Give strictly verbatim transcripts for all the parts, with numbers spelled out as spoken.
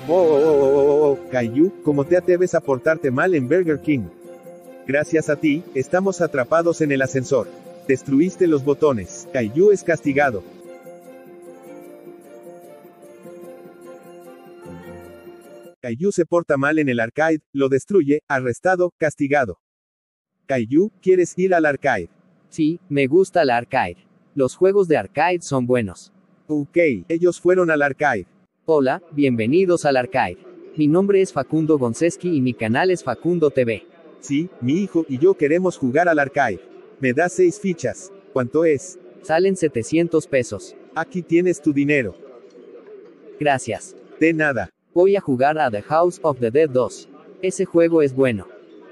Oh, oh, oh, oh, oh, oh, Caillou, ¿cómo te atreves a portarte mal en Burger King? Gracias a ti, estamos atrapados en el ascensor. Destruiste los botones. Caillou es castigado. Caillou se porta mal en el arcade, lo destruye, arrestado, castigado. Caillou, ¿quieres ir al arcade? Sí, me gusta el arcade. Los juegos de arcade son buenos. Ok, ellos fueron al arcade. Hola, bienvenidos al arcade. Mi nombre es Facundo Gonseski y mi canal es Facundo T V. Sí, mi hijo y yo queremos jugar al arcade. Me das seis fichas. ¿Cuánto es? Salen setecientos pesos. Aquí tienes tu dinero. Gracias. De nada. Voy a jugar a The House of the Dead dos. Ese juego es bueno.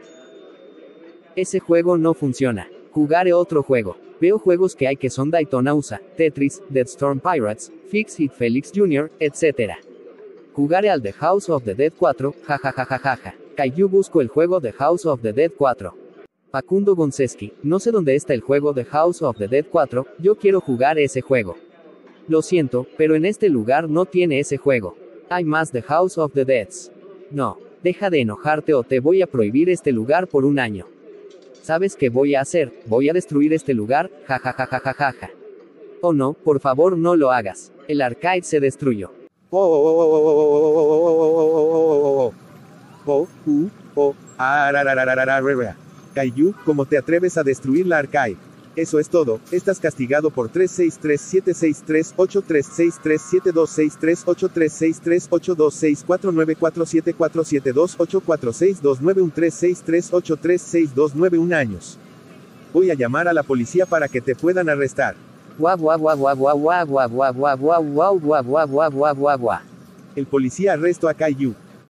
Ese juego no funciona. Jugaré otro juego. Veo juegos que hay que son Daytona U S A, Tetris, Dead Storm Pirates, Fix It Felix junior, etcétera. Jugaré al The House of the Dead cuatro, jajajajajaja. Caillou busco el juego The House of the Dead cuatro. Facundo Gonseski, no sé dónde está el juego The House of the Dead cuatro, yo quiero jugar ese juego. Lo siento, pero en este lugar no tiene ese juego. Hay más The House of the Deads. No, deja de enojarte o te voy a prohibir este lugar por un año. ¿Sabes qué voy a hacer? Voy a destruir este lugar, jajajajajaja. Oh no, por favor no lo hagas. El arcade se destruyó. Oh, oh, oh, oh, oh, oh, oh, oh, oh, oh, oh, ah, Caillou, ¿cómo te atreves a destruir la arcade? Eso es todo, estás castigado por tres seis tres siete seis tres ocho tres seis tres siete dos seis tres ocho tres seis tres ocho dos seis cuatro nueve cuatro siete cuatro siete dos ocho cuatro seis dos nueve uno tres seis tres ocho tres seis dos nueve uno años. Voy a llamar a la policía para que te puedan arrestar. Guau guau guau guau guau guau guau guau guau guau guau guau guau guau guau. El policía arrestó a Caillou.